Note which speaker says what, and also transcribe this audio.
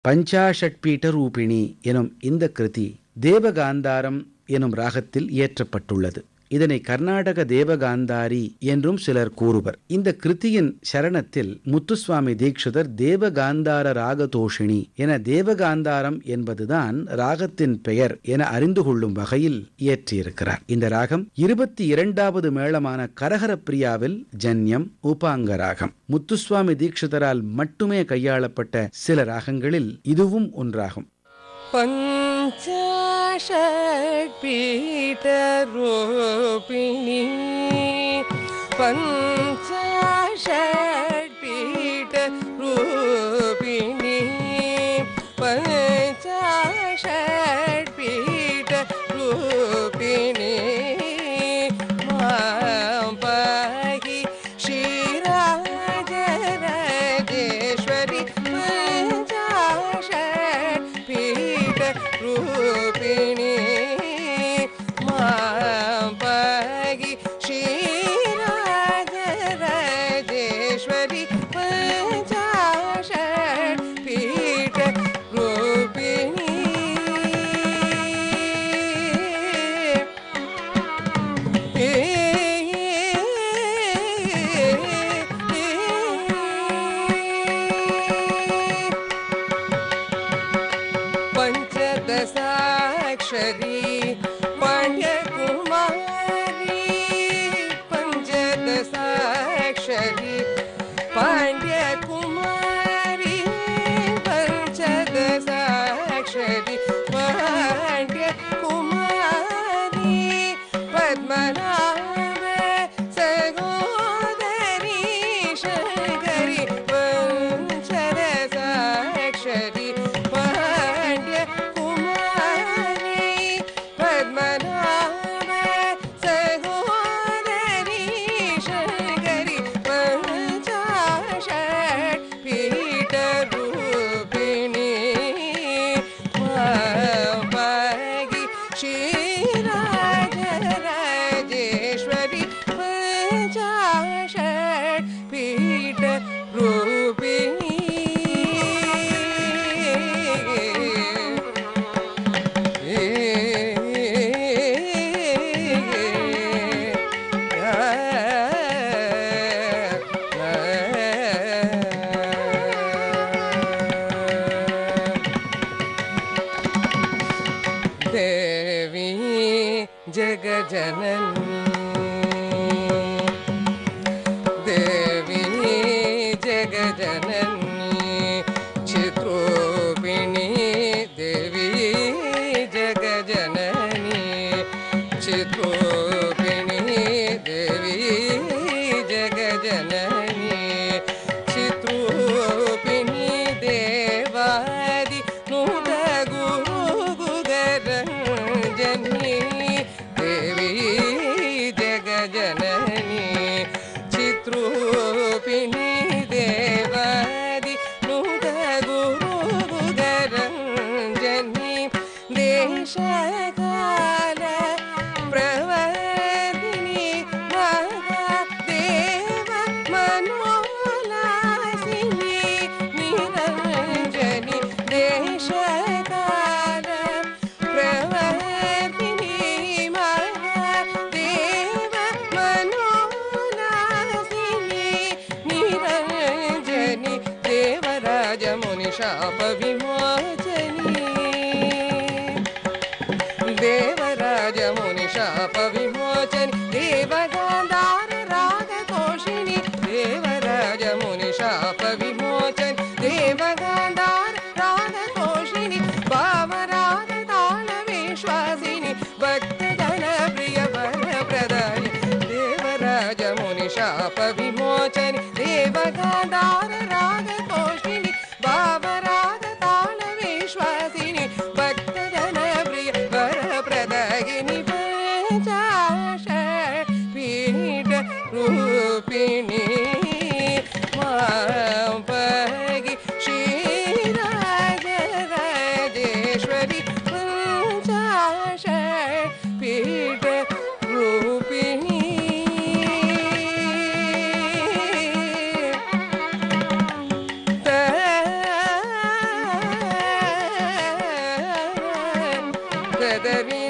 Speaker 1: பஞ்சாஷட்பீட ரூபிணி எனும் இந்த கிருதி தேவகாந்தாரம் எனும் ராகத்தில் இயற்றப்பட்டுள்ளது. இதனை கர்நாடக தேவகாந்தாரி என்றும் சிலர் கூறுவர். இந்த கிருதியின் சரணத்தில் முத்துசுவாமி தீட்சிதர் தேவகாந்தார ராகதோஷிணி என தேவகாந்தாரம் என்பதுதான் ராகத்தின் பெயர் என அறிந்து கொள்ளும் வகையில் இயற்றியிருக்கிறார். இந்த ராகம் 22வது மேளமான கரஹரப்பிரியாவில் ஜன்யம் உபாங்க ராகம். முத்துசுவாமி தீட்சிதரால் மட்டுமே கையாளப்பட்ட சில ராகங்களில் இதுவும் ஒன்றாகும்.
Speaker 2: பஞ்சாஷட்பீட ரூபிணி பஞ்சாஷட்பீட ரூபிணி பஞ்சாஷட்பீட ரூபிணி மாம்பகி ஸ்ரீராஜராஜேஸ்வரி பஞ்சாஷட்பீட ரூபிணி மாம்பகி ஸ்ரீராஜராஜேஸ்வரி பஞ்சாஷட்பீட ரூபிணி பஞ்சதசாக்ஷரி பாண்யகுமாரி பஞ்சதசாக்ஷரி பாண்யகுமாரி பஞ்சதசாக்ஷரி பாண்யகுமாரி பத்மநாப சகோதரி சங்கரி பஞ்சதசாக்ஷரி ஸ்ரீராஜராஜேஸ்வரி பஞ்சாஷட்பீட ரூபிணி देवी जगजननी देवी जगजननी चित्रूपिणी देवी जगजननी चित्रूपिणी देवी जगजननी चित्रूपिणी देवादि नूत गुरु गुगरंजनी देवी தரி